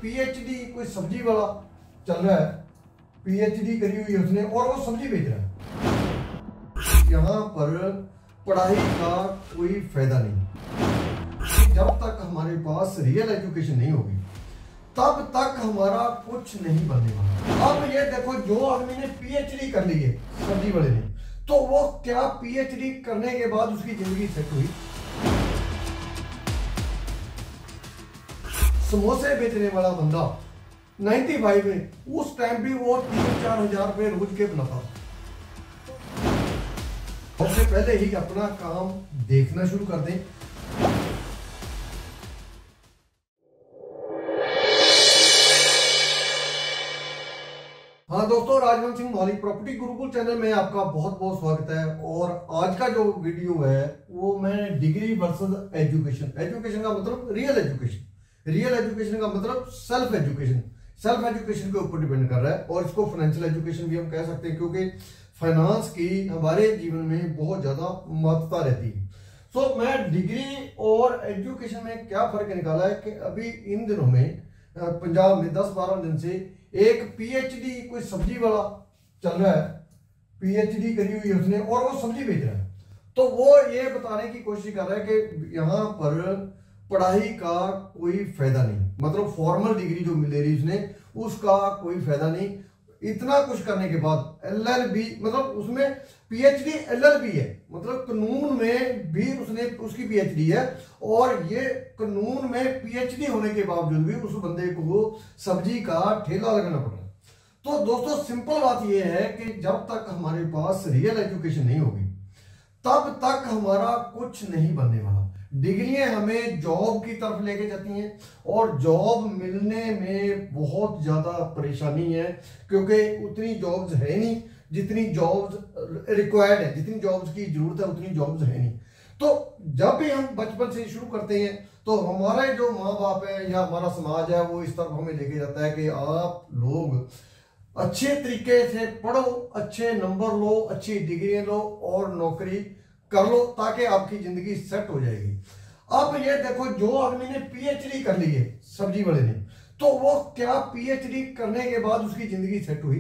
PhD कोई सब्जी वाला चल रहा है, पीएचडी करी हुई है उसने और वो सब्जी बेच रहा है। यहाँ पर पढ़ाई का कोई फायदा नहीं। जब तक हमारे पास रियल एजुकेशन नहीं होगी तब तक हमारा कुछ नहीं बनने वाला। अब ये देखो, जो आदमी ने पीएचडी कर ली है सब्जी वाले ने, तो वो क्या पीएचडी करने के बाद उसकी जिंदगी सेट हुई? समोसे बेचने वाला बंदा 95 में उस टाइम भी वो 3-4 हजार रुपए रोज के बनाता था। सबसे पहले ही अपना काम देखना शुरू कर दें। हाँ दोस्तों, राजवंश सिंह मोहाली प्रॉपर्टी गुरुकुल चैनल में आपका बहुत बहुत स्वागत है। और आज का जो वीडियो है वो मैं डिग्री वर्सेस एजुकेशन, एजुकेशन का मतलब रियल एजुकेशन, रियल एजुकेशन का मतलब सेल्फ एजुकेशन, सेल्फ एजुकेशन के ऊपर डिपेंड कर रहा है। और इसको फाइनेंशियल एजुकेशन भी हम कह सकते हैं, क्योंकि फाइनेंस की हमारे जीवन में बहुत ज्यादा महत्वता रहती है। सो मैं डिग्री और एजुकेशन में क्या फर्क निकाला है कि अभी इन दिनों में पंजाब में 10-12 दिन से एक पीएचडी कोई सब्जी वाला चल रहा है, पीएचडी करी हुई है उसने और वो सब्जी बेच रहा है। तो वो ये बताने की कोशिश कर रहा है कि यहाँ पर पढ़ाई का कोई फायदा नहीं, मतलब फॉर्मल डिग्री जो मिल रही उसने उसका कोई फायदा नहीं। इतना कुछ करने के बाद एलएलबी, मतलब उसमें पीएचडी एलएलबी है, मतलब कानून में भी उसने उसकी पीएचडी है और ये कानून में पीएचडी होने के बावजूद भी उस बंदे को सब्जी का ठेला लगाना पड़ रहा है। तो दोस्तों सिंपल बात यह है कि जब तक हमारे पास रियल एजुकेशन नहीं होगी तब तक हमारा कुछ नहीं बनने वाला। डिग्रियां हमें जॉब की तरफ लेके जाती हैं और जॉब मिलने में बहुत ज्यादा परेशानी है, क्योंकि उतनी जॉब्स है नहीं जितनी जॉब्स रिक्वायर्ड है, जितनी जॉब्स की जरूरत है उतनी जॉब्स है नहीं। तो जब भी हम बचपन से शुरू करते हैं तो हमारे जो माँ बाप है या हमारा समाज है वो इस तरफ हमें लेके जाता है कि आप लोग अच्छे तरीके से पढ़ो, अच्छे नंबर लो, अच्छी डिग्री लो और नौकरी कर लो ताकि आपकी जिंदगी सेट हो जाएगी। अब ये देखो, जो आदमी ने पीएचडी कर ली है सब्जी वाले ने, तो वो क्या पीएचडी करने के बाद उसकी जिंदगी सेट हुई?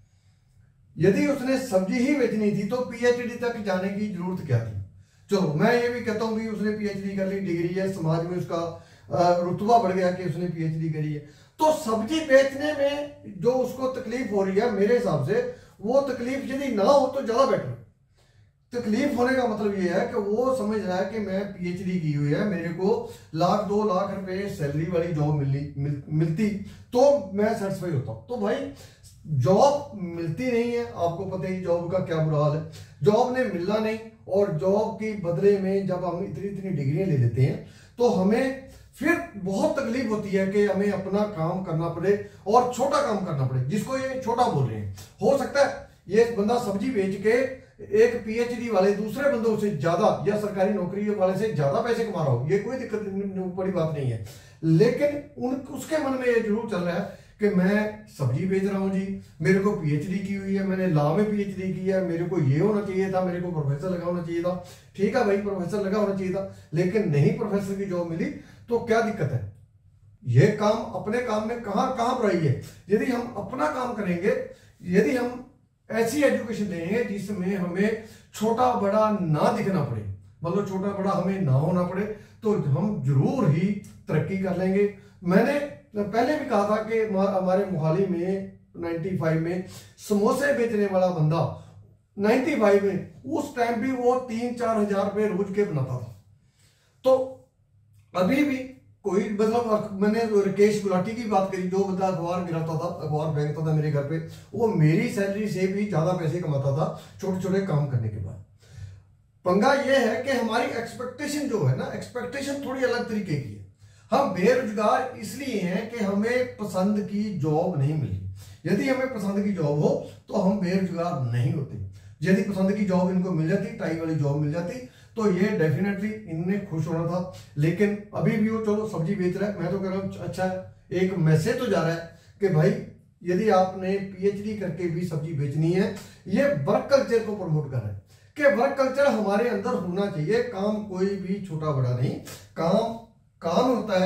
यदि उसने सब्जी ही बेचनी थी तो पीएचडी तक जाने की जरूरत क्या थी? चलो मैं ये भी कहता हूं कि उसने पीएचडी कर ली, डिग्री है, समाज में उसका रुतबा बढ़ गया कि उसने पीएचडी करी है। तो सब्जी बेचने में जो उसको तकलीफ हो रही है, मेरे हिसाब से वो तकलीफ यदि ना हो तो ज्यादा बेटर। तकलीफ होने का मतलब ये है कि वो समझ रहा है कि मैं पीएचडी की हुई है, मेरे को 1-2 लाख रुपए सैलरी वाली जॉब मिलती तो मैं सेटिस्फाई होता हूं। तो भाई जॉब मिलती नहीं है, आपको पता ही जॉब का क्या बुरा हाल है, जॉब ने मिलना नहीं। और जॉब के बदले में जब हम इतनी इतनी डिग्रियां ले लेते हैं तो हमें फिर बहुत तकलीफ होती है कि हमें अपना काम करना पड़े और छोटा काम करना पड़े, जिसको ये छोटा बोल रहे हैं। हो सकता है ये बंदा सब्जी बेच के एक पीएचडी वाले दूसरे बंदों से ज्यादा या सरकारी नौकरी वाले से ज्यादा पैसे कमा रहा हो, ये कोई दिक्कत बड़ी बात नहीं है। लेकिन उसके मन में ये जरूर चल रहा है कि मैं सब्जी बेच रहा हूं जी, मेरे को पीएचडी की हुई है, मैंने लॉ में पीएचडी की है, मेरे को ये होना चाहिए था, मेरे को प्रोफेसर लगा होना चाहिए था। ठीक है भाई, प्रोफेसर लगा होना चाहिए था, लेकिन नहीं प्रोफेसर की जॉब मिली तो क्या दिक्कत है? ये काम अपने काम में कहां बुराई है? यदि हम अपना काम करेंगे, यदि हम ऐसी एजुकेशन देंगे जिसमें हमें छोटा बड़ा ना दिखना पड़े, मतलब छोटा बड़ा हमें ना होना पड़े, तो हम जरूर ही तरक्की कर लेंगे। मैंने पहले भी कहा था कि हमारे मोहाली में 95 में समोसे बेचने वाला बंदा 95 में उस टाइम भी वो 3-4 हजार रुपए रोज के बनाता था। तो अभी भी कोई, मतलब मैंने राकेश गुलाटी की बात करी, जो बंदा अखबार गिराता था, अखबार फेंकता था मेरे घर पे, वो मेरी सैलरी से भी ज्यादा पैसे कमाता था छोटे छोटे काम करने के बाद। पंगा ये है कि हमारी एक्सपेक्टेशन जो है ना, एक्सपेक्टेशन थोड़ी अलग तरीके की है। हम बेरोजगार इसलिए हैं कि हमें पसंद की जॉब नहीं मिली। यदि हमें पसंद की जॉब हो तो हम बेरोजगार नहीं होते। यदि पसंद की जॉब इनको मिल जाती, टाई वाली जॉब मिल जाती, तो ये डेफिनेटली इनने खुश होना था। लेकिन अभी भी वो चलो सब्जी बेच रहा है, मैं तो कह रहा हूं अच्छा, एक मैसेज तो जा रहा है कि भाई यदि आपने पीएचडी करके भी सब्जी बेचनी है, ये वर्क कल्चर को प्रमोट कर रहा है कि वर्क कल्चर हमारे अंदर होना चाहिए। काम कोई भी छोटा बड़ा नहीं, काम काम होता है,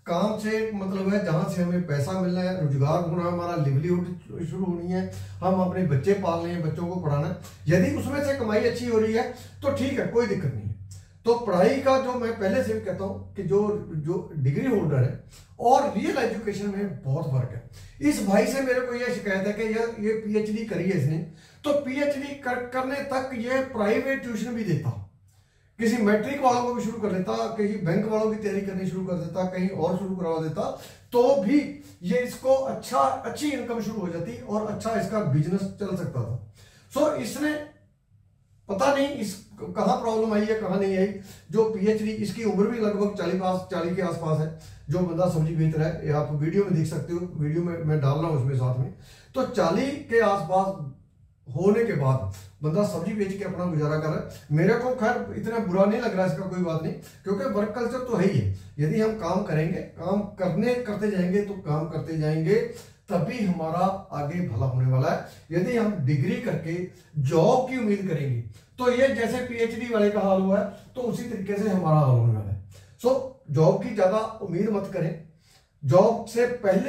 काम से मतलब है जहां से हमें पैसा मिलना है, रोजगार होना है, हमारा लिवलीहुड शुरू होनी है, हम अपने बच्चे पालने हैं, बच्चों को पढ़ाना है। यदि उसमें से कमाई अच्छी हो रही है तो ठीक है, कोई दिक्कत नहीं है। तो पढ़ाई का जो मैं पहले से भी कहता हूं कि जो डिग्री होल्डर है और रियल एजुकेशन में बहुत फर्क है। इस भाई से मेरे को यह शिकायत है कि ये पीएचडी करी है इसने, तो पीएचडी करने तक ये प्राइवेट ट्यूशन भी देता, किसी मैट्रिक वालों को भी शुरू कर देता, कहीं बैंक वालों की तैयारी करनी शुरू कर देता, कहीं और शुरू करवा देता, तो भी ये इसको अच्छी इनकम शुरू हो जाती और अच्छा इसका बिजनेस चल सकता था। सो इसने पता नहीं इस कहां प्रॉब्लम आई है कहां नहीं आई। जो पीएचडी, इसकी उम्र भी लगभग 40 के आसपास है। जो बंदा सब्जी बेच रहा है, ये आप वीडियो में देख सकते हो, वीडियो में मैं डाल रहा हूं उसमें साथ में। तो 40 के आसपास होने के बाद बंदा सब्जी बेच के अपना गुजारा कर रहा है। मेरे को खैर इतना बुरा नहीं लग रहा, इसका कोई बात नहीं, क्योंकि वर्क कल्चर तो है ही है। यदि हम काम करेंगे, काम करते जाएंगे, तो काम करते जाएंगे, तभी हमारा आगे भला होने वाला है। यदि हम डिग्री करके जॉब की उम्मीद करेंगे, तो ये जैसे पीएचडी वाले का हाल हुआ है, तो उसी तरीके से हमारा हाल होने वाला है। सो जॉब की ज्यादा उम्मीद मत करें। जॉब से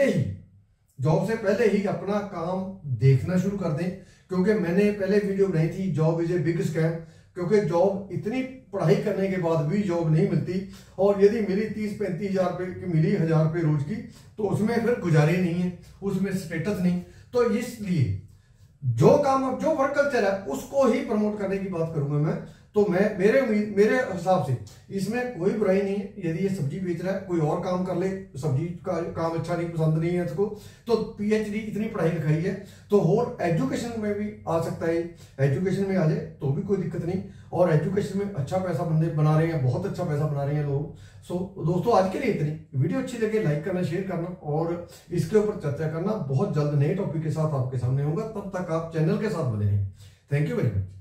पहले ही अपना काम देखना शुरू कर दें, क्योंकि मैंने पहले वीडियो बनाई थी, job is a big scam. क्योंकि जॉब, इतनी पढ़ाई करने के बाद भी जॉब नहीं मिलती, और यदि मिली 30-35 हजार रुपए की मिली, 1000 रुपए रोज की, तो उसमें फिर गुजारे नहीं है, उसमें स्टेटस नहीं। तो इसलिए जो वर्क कल्चर है उसको ही प्रमोट करने की बात करूंगा मैं। तो मेरे हिसाब से इसमें कोई बुराई नहीं है। यदि ये सब्जी बेच रहा है, कोई और काम कर ले, सब्जी का काम अच्छा नहीं, पसंद नहीं है इसको, तो पीएचडी, इतनी पढ़ाई लिखाई है, तो और एजुकेशन में भी आ सकता है। एजुकेशन में आ जाए तो भी कोई दिक्कत नहीं, और एजुकेशन में अच्छा पैसा बंदे बना रहे हैं, बहुत अच्छा पैसा बना रहे हैं लोग। सो दोस्तों, आज के लिए इतनी। वीडियो अच्छी लगे लाइक करना, शेयर करना, और इसके ऊपर चर्चा करना। बहुत जल्द नए टॉपिक के साथ आपके सामने होगा, तब तक आप चैनल के साथ बने रहें। Thank you very much.